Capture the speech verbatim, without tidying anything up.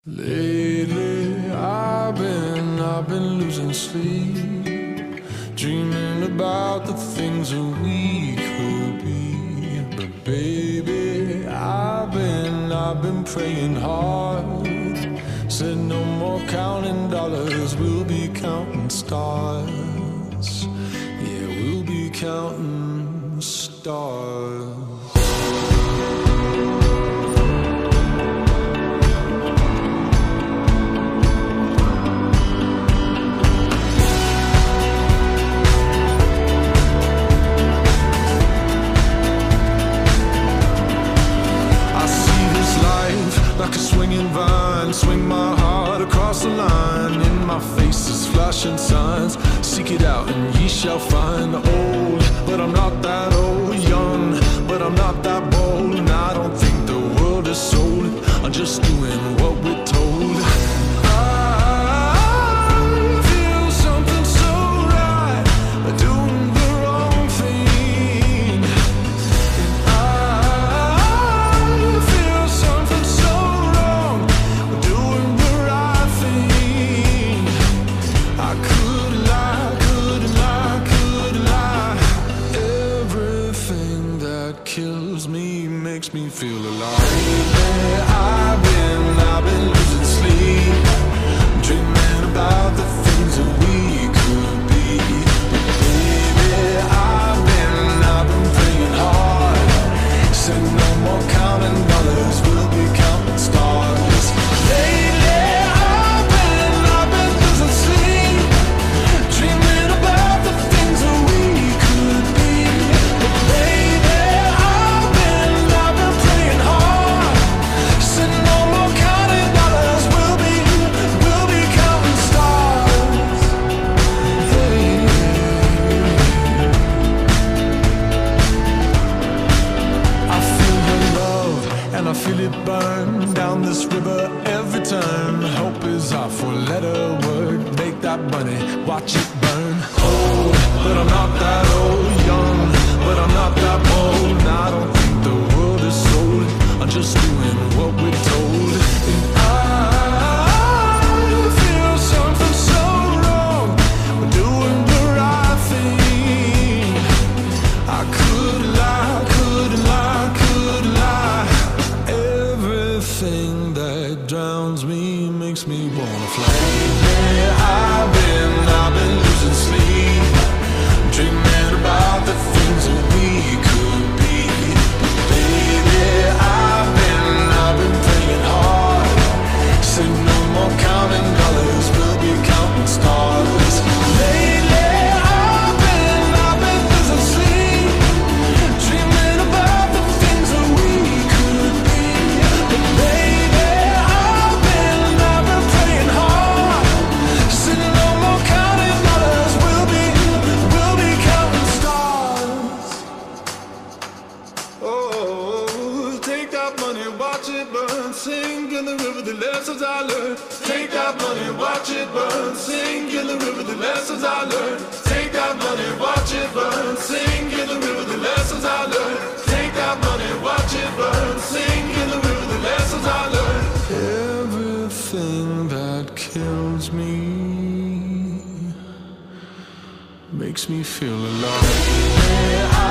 Lately, I've been, I've been losing sleep, dreaming about the things that we could be. But baby, I've been, I've been praying hard. Said no more counting dollars, we'll be counting stars. Yeah, we'll be counting stars. Like a swinging vine, swing my heart across the line. In my face is flashing signs. Seek it out and ye shall find. Old, but I'm not that old. Young, but I'm not that bold. And I don't think the world is sold. I'm just doing what we're told. Kills me, makes me feel alive. Lately, I've been, I've been losing sleep, dreaming about the things that we could be. But baby, I've been, I've been praying hard. Said no more counting dollars, we'll be counting stars. Lately, I've been, I've been losing sleep, dreaming about the things that we could be. But baby, I feel it burn down this river every turn. Hope is our four-letter word. Make that money, watch it burn. Old, but I'm not that old. Young, but I'm not that bold. And I don't think the world is sold. I'm just doing what we're told. And I feel something so wrong. We're doing the right thing. I could lie, could lie, could lie. Everything that drowns me makes me wanna fly. Lately, I've been, I've been losing sleep, dreaming about the things that we could be. But baby, I've been, I've been praying hard. Said no more counting dollars, we'll be counting stars. Lately, I've been, I've been losing sleep, dreaming about the things that we could be. But baby, I've been, I've been praying hard. Said no more counting dollars, we'll be, we'll be counting stars. Oh, take that money, watch it burn, sink in the river, the lessons I learned. Take that money, watch it burn, sink in the river, the lessons I learned. Take that money, watch it burn, sink in the river, the lessons I learned. Take that money, watch it burn, sink in the river, the lessons I learned. Everything that kills me makes me feel alive.